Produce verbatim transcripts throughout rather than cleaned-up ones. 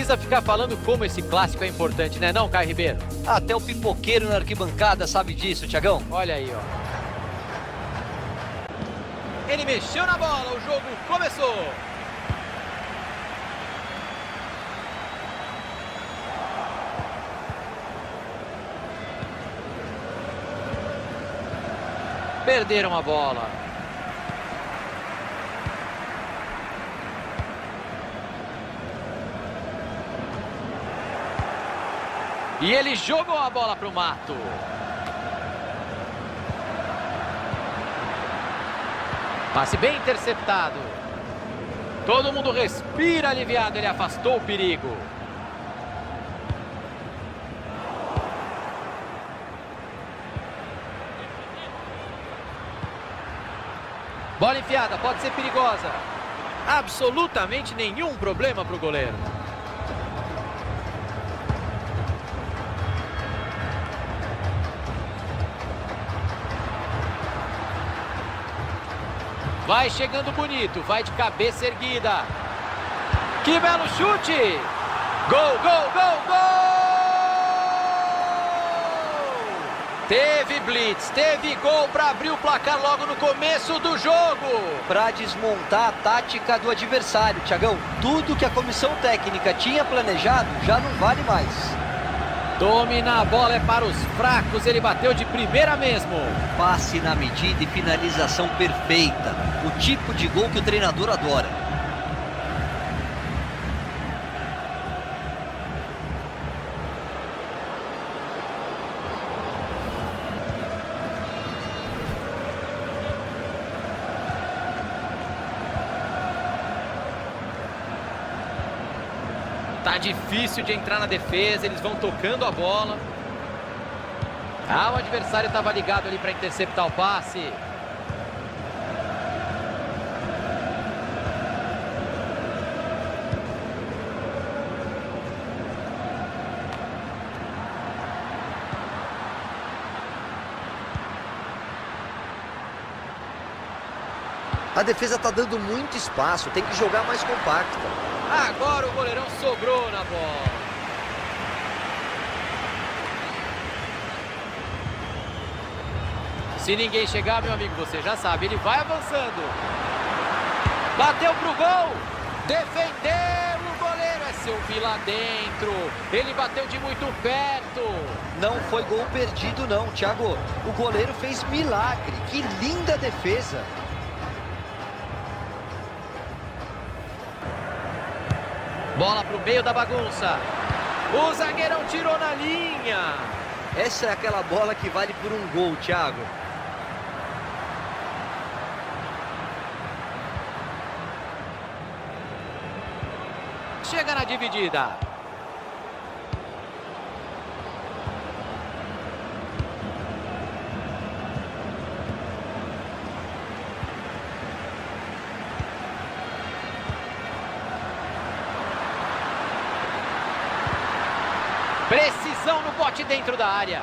precisa ficar falando como esse clássico é importante, né não, Caio Ribeiro? Até o pipoqueiro na arquibancada sabe disso, Thiagão. Olha aí, ó. Ele mexeu na bola, o jogo começou. Perderam a bola. E ele jogou a bola para o mato. Passe bem interceptado. Todo mundo respira aliviado, ele afastou o perigo. Bola enfiada, pode ser perigosa. Absolutamente nenhum problema para o goleiro. Vai chegando bonito, vai de cabeça erguida. Que belo chute! Gol, gol, gol, gol! Teve blitz, teve gol para abrir o placar logo no começo do jogo. Para desmontar a tática do adversário, Thiagão. Tudo que a comissão técnica tinha planejado já não vale mais. Dominar a bola é para os fracos, ele bateu de primeira mesmo. Passe na medida e finalização perfeita. O tipo de gol que o treinador adora. Tá difícil de entrar na defesa, eles vão tocando a bola. Ah, o adversário estava ligado ali para interceptar o passe. A defesa tá dando muito espaço, tem que jogar mais compacta. Agora o goleirão sobrou na bola. Se ninguém chegar, meu amigo, você já sabe, ele vai avançando. Bateu pro gol. Defendeu o goleiro. É seu vi lá dentro. Ele bateu de muito perto. Não foi gol perdido não, Thiago. O goleiro fez milagre. Que linda defesa. Bola para o meio da bagunça. O zagueirão tirou na linha. Essa é aquela bola que vale por um gol, Thiago. Chega na dividida. Precisão no bote dentro da área.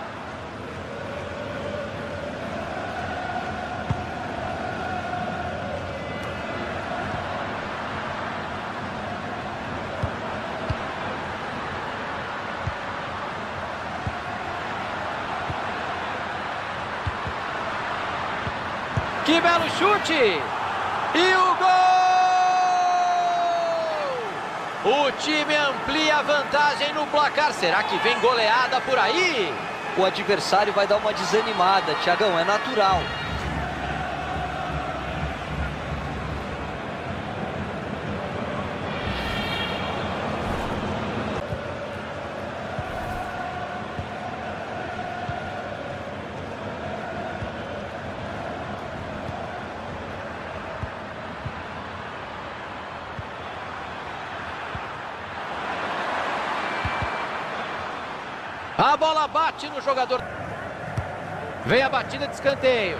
Que belo chute! E o gol! O time amplia a vantagem no placar. Será que vem goleada por aí? O adversário vai dar uma desanimada, Thiagão, é natural. A bola bate no jogador. Vem a batida de escanteio.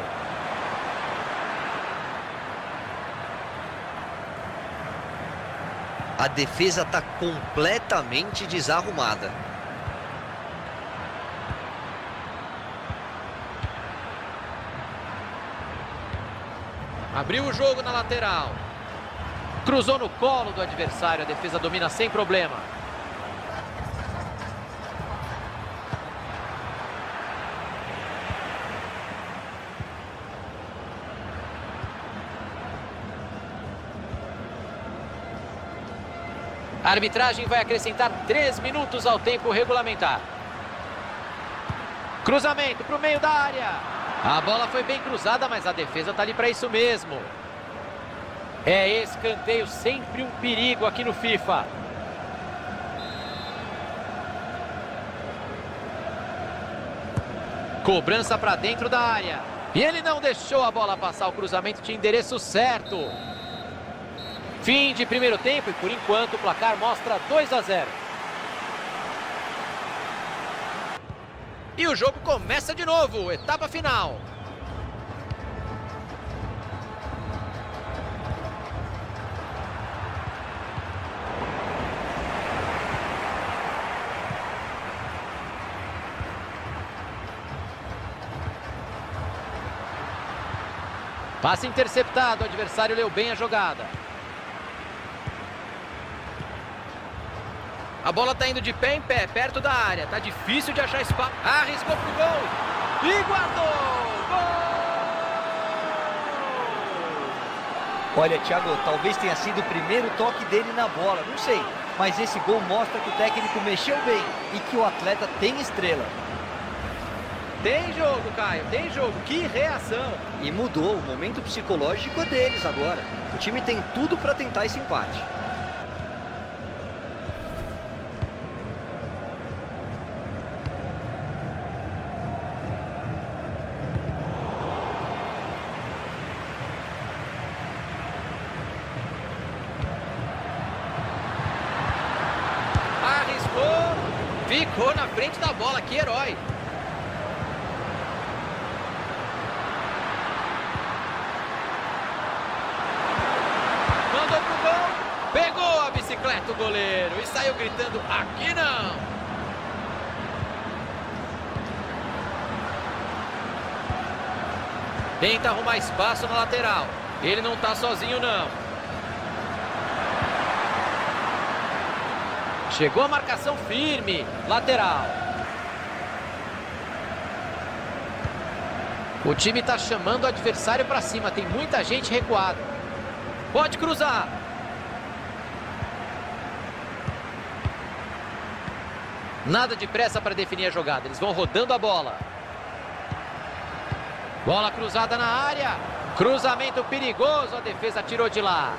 A defesa está completamente desarrumada. Abriu o jogo na lateral. Cruzou no colo do adversário. A defesa domina sem problema. A arbitragem vai acrescentar três minutos ao tempo regulamentar. Cruzamento para o meio da área. A bola foi bem cruzada, mas a defesa está ali para isso mesmo. É escanteio, sempre um perigo aqui no FIFA. Cobrança para dentro da área. E ele não deixou a bola passar, o cruzamento tinha endereço certo. Fim de primeiro tempo e por enquanto o placar mostra dois a zero. E o jogo começa de novo, etapa final. Passe interceptado, o adversário leu bem a jogada. A bola está indo de pé em pé, perto da área. Tá difícil de achar espaço. Arriscou pro gol. E guardou. Gol! Olha, Thiago, talvez tenha sido o primeiro toque dele na bola. Não sei. Mas esse gol mostra que o técnico mexeu bem e que o atleta tem estrela. Tem jogo, Caio. Tem jogo. Que reação. E mudou. O momento psicológico é deles agora. O time tem tudo para tentar esse empate. Ficou na frente da bola, que herói. Mandou pro gol. Pegou a bicicleta o goleiro e saiu gritando, aqui não. Tenta arrumar espaço na lateral. Ele não tá sozinho não. Chegou a marcação firme, lateral. O time está chamando o adversário para cima, tem muita gente recuada. Pode cruzar. Nada de pressa para definir a jogada, eles vão rodando a bola. Bola cruzada na área. Cruzamento perigoso, a defesa tirou de lá.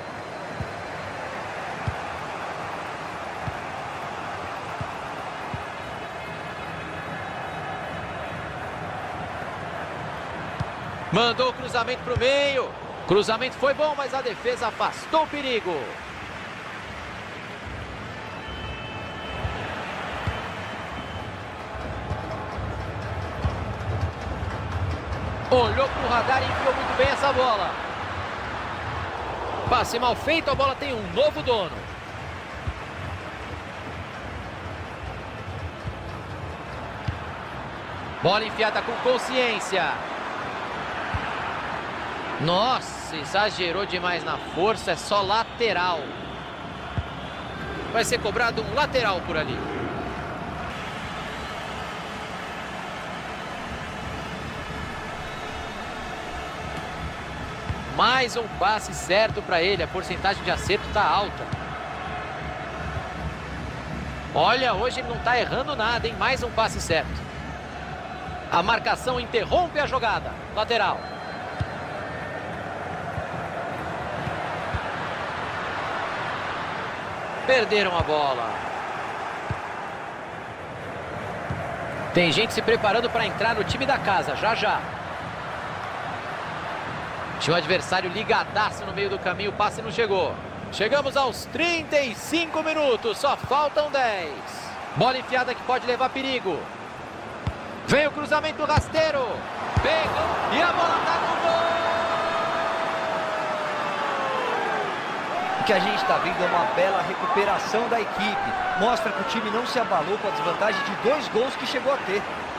Mandou o cruzamento para o meio. Cruzamento foi bom, mas a defesa afastou o perigo. Olhou para o radar e enfiou muito bem essa bola. Passe mal feito, a bola tem um novo dono. Bola enfiada com consciência. Nossa, exagerou demais na força, é só lateral. Vai ser cobrado um lateral por ali. Mais um passe certo para ele, a porcentagem de acerto está alta. Olha, hoje ele não está errando nada, hein? Mais um passe certo. A marcação interrompe a jogada. Lateral. Perderam a bola. Tem gente se preparando para entrar no time da casa, já já. Tinha um adversário ligadaço no meio do caminho, o passe não chegou. Chegamos aos trinta e cinco minutos, só faltam dez. Bola enfiada que pode levar perigo. Vem o cruzamento rasteiro. Pegou e a bola tá no gol. O que a gente está vendo é uma bela recuperação da equipe. Mostra que o time não se abalou com a desvantagem de dois gols que chegou a ter.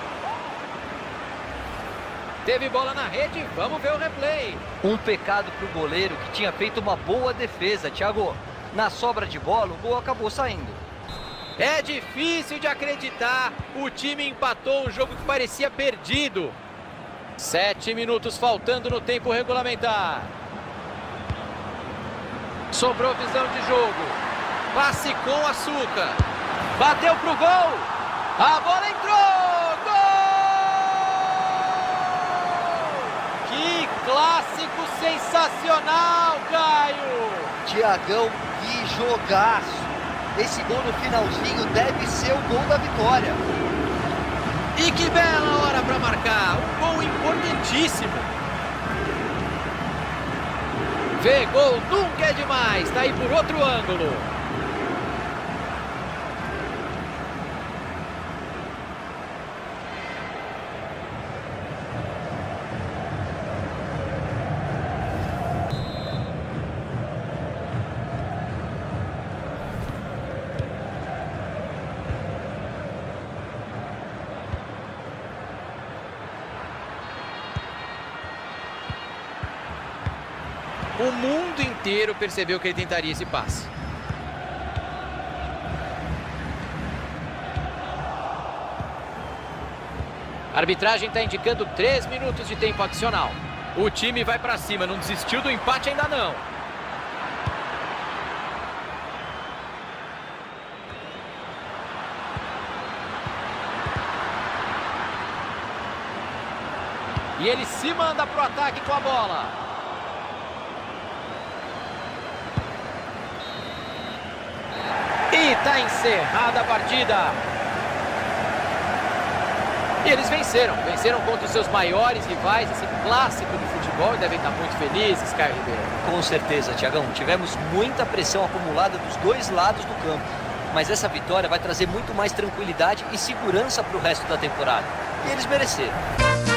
Teve bola na rede, vamos ver o replay. Um pecado para o goleiro que tinha feito uma boa defesa, Thiago. Na sobra de bola, o gol acabou saindo. É difícil de acreditar. O time empatou um jogo que parecia perdido. Sete minutos faltando no tempo regulamentar. Sobrou visão de jogo. Passe com açúcar. Bateu pro gol. A bola entrou. Gol! Que clássico sensacional, Caio. Thiagão, que jogaço. Esse gol no finalzinho deve ser o gol da vitória. E que bela hora para marcar. Um gol importantíssimo. Vê, gol nunca é demais. Tá aí por outro ângulo. O mundo inteiro percebeu que ele tentaria esse passe. A arbitragem está indicando três minutos de tempo adicional. O time vai para cima, não desistiu do empate ainda não. E ele se manda para o ataque com a bola. E está encerrada a partida. E eles venceram. Venceram contra os seus maiores rivais, esse clássico do futebol, e devem estar muito felizes, Caio Ribeiro. Com certeza, Thiagão. Tivemos muita pressão acumulada dos dois lados do campo. Mas essa vitória vai trazer muito mais tranquilidade e segurança para o resto da temporada. E eles mereceram.